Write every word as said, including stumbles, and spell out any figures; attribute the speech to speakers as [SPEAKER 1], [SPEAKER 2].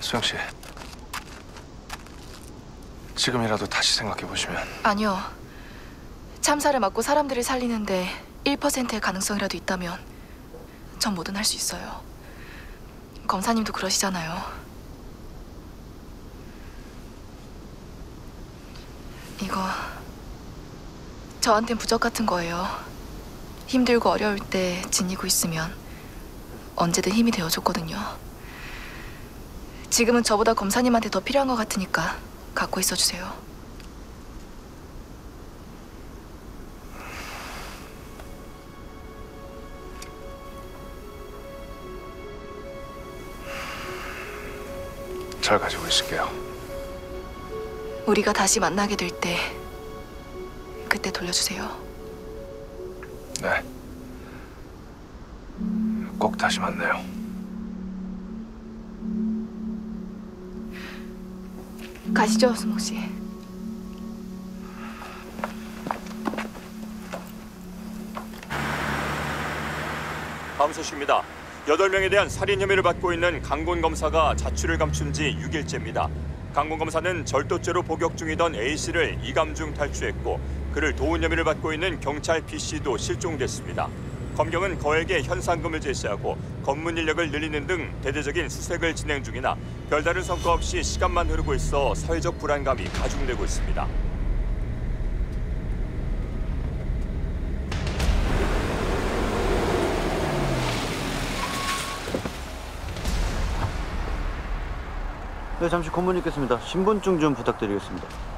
[SPEAKER 1] 수영 씨, 지금이라도 다시 생각해 보시면.
[SPEAKER 2] 아니요. 참사를 막고 사람들을 살리는데 일 퍼센트의 가능성이라도 있다면 전 뭐든 할 수 있어요. 검사님도 그러시잖아요. 이거 저한텐 부적 같은 거예요. 힘들고 어려울 때 지니고 있으면 언제든 힘이 되어줬거든요. 지금은 저보다 검사님한테 더 필요한 것 같으니까 갖고 있어주세요.
[SPEAKER 1] 잘 가지고 있을게요.
[SPEAKER 2] 우리가 다시 만나게 될 때 그때 돌려주세요.
[SPEAKER 1] 네. 꼭 다시 만나요.
[SPEAKER 2] 가시죠, 수목 씨.
[SPEAKER 3] 다음 소식입니다. 여덟 명에 대한 살인 혐의를 받고 있는 강곤 검사가 자취를 감춘 지 육 일째입니다. 강곤 검사는 절도죄로 복역 중이던 A씨를 이감 중 탈취했고 그를 도운 혐의를 받고 있는 경찰 B씨도 실종됐습니다. 검경은 거액의 현상금을 제시하고 검문 인력을 늘리는 등 대대적인 수색을 진행 중이나 별다른 성과 없이 시간만 흐르고 있어 사회적 불안감이 가중되고 있습니다.
[SPEAKER 4] 네, 잠시 고문 있겠습니다. 신분증 좀 부탁드리겠습니다.